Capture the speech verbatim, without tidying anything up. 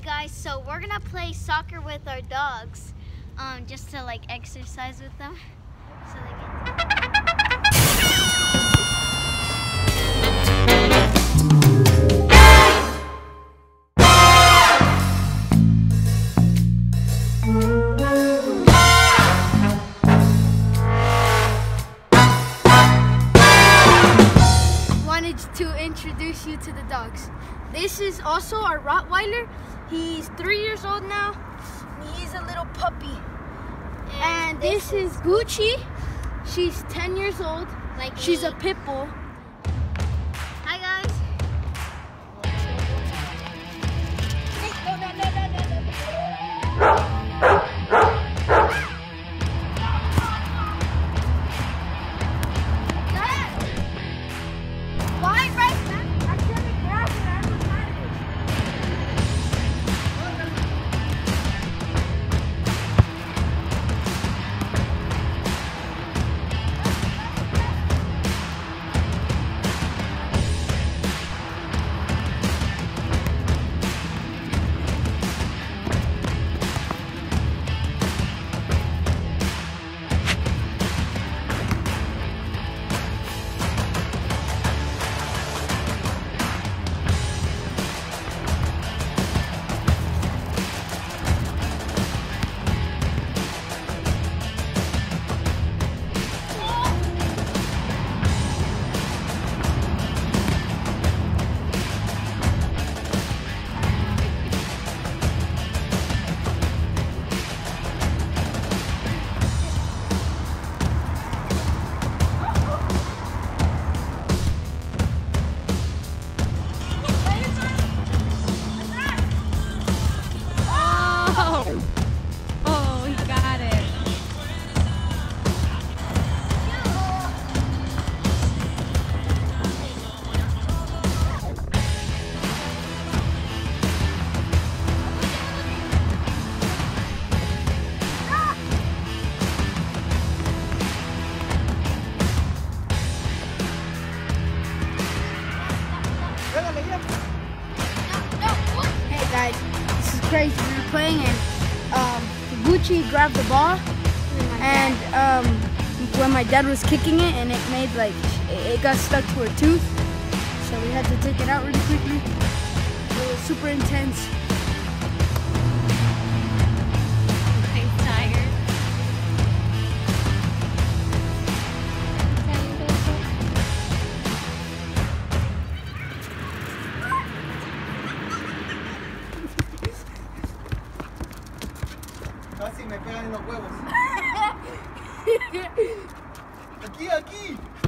guys, so we're gonna play soccer with our dogs, um, just to like exercise with them. So they Wanted to introduce you to the dogs. This is also our Rottweiler. He's three years old now. He's a little puppy. And, and this, this is Gucci. She's ten years old. Like She's me. a pit bull. Hi guys. Hey guys, this is crazy. We were playing and um, Gucci grabbed the ball, and um, when my dad was kicking it, and it made like it got stuck to her tooth, so we had to take it out really quickly. It was super intense. I'm tired. Casi me pegan en los huevos. Aquí, aquí.